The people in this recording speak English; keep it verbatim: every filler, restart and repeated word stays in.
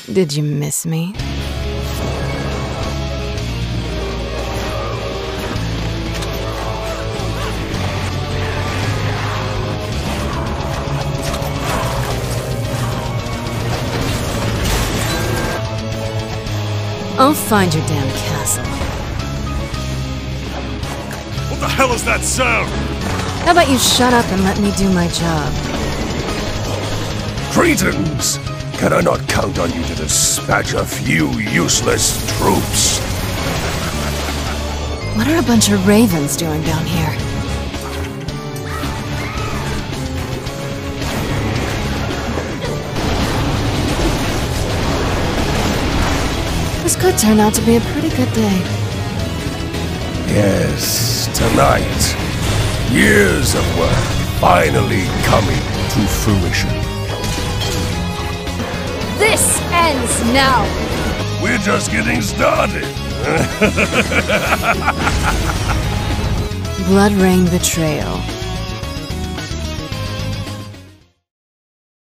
Did you miss me? I'll find your damn castle. What the hell is that sound? How about you shut up and let me do my job? Cretans! Can I not count on you to dispatch a few useless troops? What are a bunch of ravens doing down here? This could turn out to be a pretty good day. Yes, tonight. Years of work finally coming to fruition. This ends now! We're just getting started. BloodRayne Betrayal.